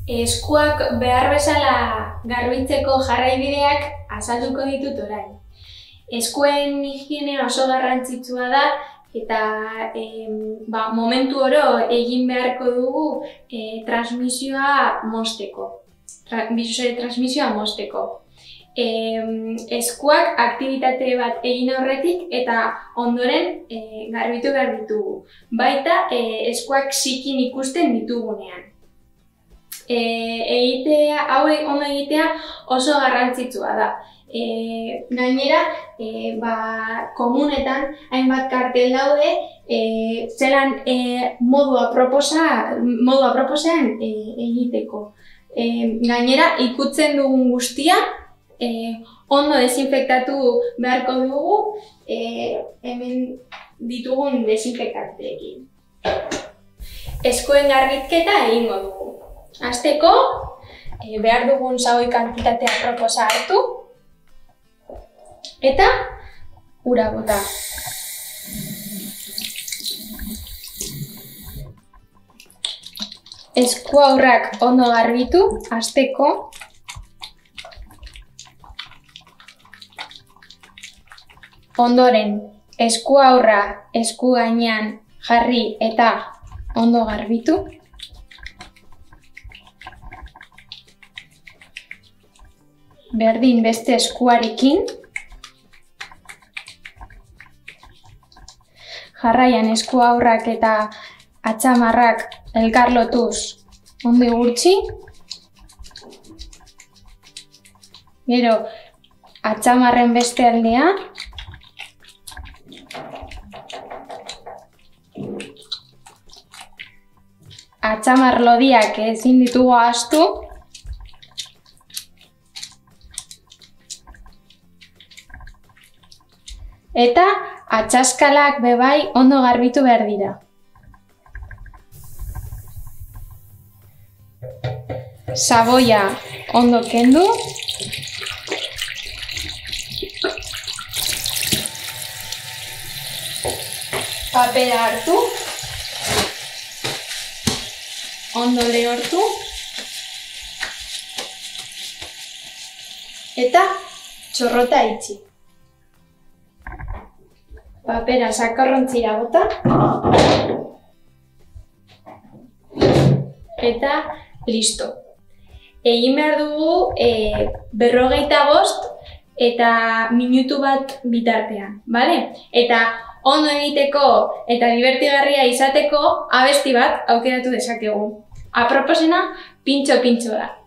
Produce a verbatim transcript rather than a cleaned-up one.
Eskuak behar bezala garbitzeko jarraibideak azalduko ditut orain. Eskuen higienea oso garrantzitsua da eta e, ba, momentu oro egin beharko dugu e, transmisioa mozteko. Tra, transmisioa mozteko. E, eskuak aktibitate bat egin aurretik eta ondoren e, garbitu behar ditugu. Baita e, eskuak zikin ikusten ditugunean. E, egitea, hau ondo egitea oso garrantzitsua da. E, gainera, e, ba, komunetan hainbat kartel daude e, zelan e, modu aproposa, modu aproposean e, egiteko. E, gainera, ikutzen dugun guztia e, ondo desinfektatu beharko dugu e, hemen ditugun desinfektanteekin. Eskuen garbitzketa egingo dugu. Hasteko, e, behar dugun xaboi kantitatea proposa hartu eta ura bota. Eskuaurrak ondo garbitu, hasteko. Ondoren, eskuaurra esku gainean jarri eta ondo garbitu. Berdin beste eskuarekin. Jarraian eskuaurrak eta atzamarrak elkar lotuz ondo gurtzi. Gero, atzamarren beste aldea. Atzamar lodiak ezin ditugu ahaztu. Eta atzaskalak bebai ondo garbitu behar dira. Saboia ondo kendu. Papera hartu. Ondo lehortu. Eta txorrota itxi. Papera sakorrontzira bota. Eta listo. Egin behar dugu e, berrogeita bost eta minutu bat bitartean, bale? Eta ondo egiteko eta dibertigarria izateko abesti bat aukeratu dezakegu. Aproposena pintxo-pintxo da.